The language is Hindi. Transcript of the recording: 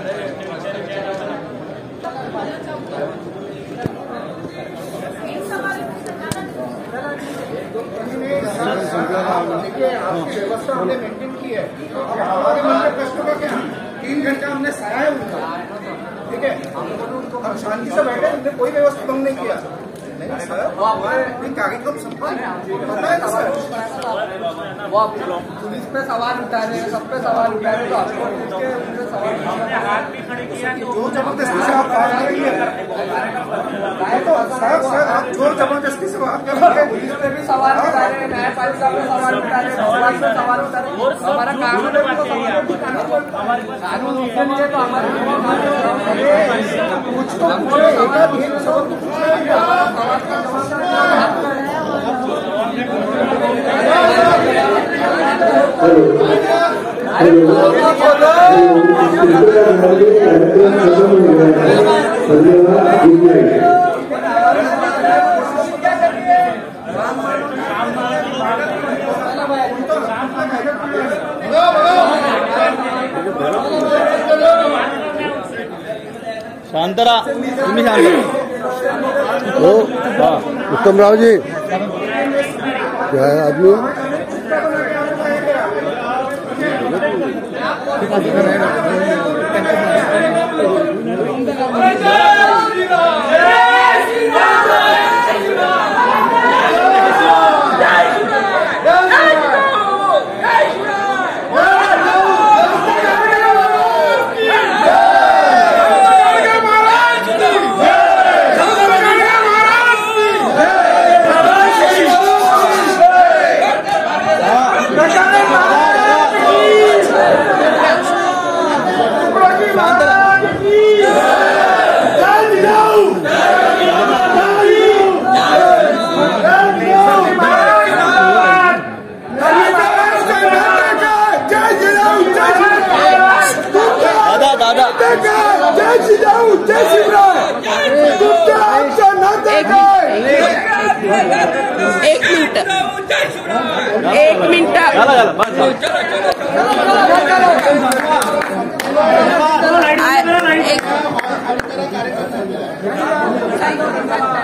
व्यवस्था हमने मेंटेन की है। हमारे मन के प्रश्नों का क्या 3 घंटा हमने सहारा उनका, ठीक है, हम शांति से बैठे, हमने कोई व्यवस्था भंग नहीं किया। नहीं सर, कार्यक्रम संपन्न पता है ना सर, वो पुलिस पे सवाल उठा रहे हैं, सब पे सवाल उठा रहे हैं, तो आपको उनके सवाल हाथ भी खड़े किया, जो जबरदस्ती से आप बात कर रही है तो सर आप जोर जबरदस्ती से बात कर रहे हैं। पुलिस पे भी सवाल उठा रहे हैं, न्यायपालिका पे सवाल उठा रहे हैं, समाज पे सवाल उठा रहे हैं। हमारा कानून है, कानून उसके लिए तो हमारे कुछ तो शांतरा तुम्ही शांत हो। हाँ उत्तमराव जी क्या है आदमी एक मिनट एक